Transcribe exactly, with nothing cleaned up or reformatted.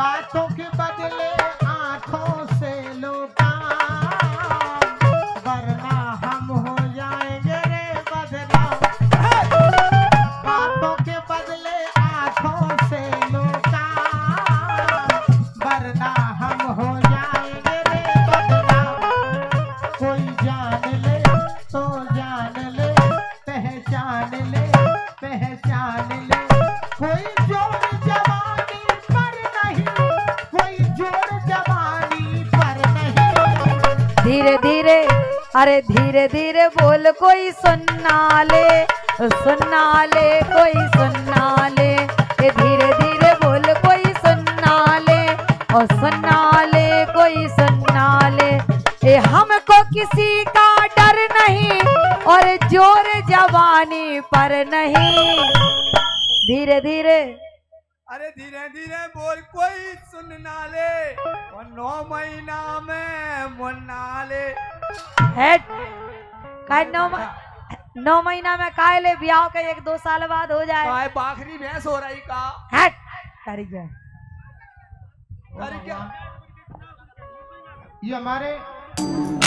बातों के बदले आंखों से लो काम, वरना हम हो जाएंगे रे बदनाम। बातों के बदले आंखों से लो काम, वरना हम हो जाएंगे रे बदनाम। कोई जान ले तो जान ले, पहचान ले पहचान ले, कोई जोर जवानी पर नहीं, कोई जोर जवानी पर नहीं। धीरे धीरे अरे धीरे धीरे बोल, कोई सुनना ले सुनना ले कोई सुनना ले। ये धीरे धीरे बोल, कोई सुनना ले और सुनना ले कोई सुनना ले। ये हमको किसी का डर नहीं और जोर जवानी पर नहीं। धीरे धीरे अरे धीरे धीरे बोल, कोई सुनना ले और नौ महीना में मुन्ना ले। हेड का नौ नौ महीना में काहे ले, ब्याह के एक दो साल बाद हो जाए। काय बाखरी भैंस हो रही का? हेड करी क्या करी क्या? ये हमारे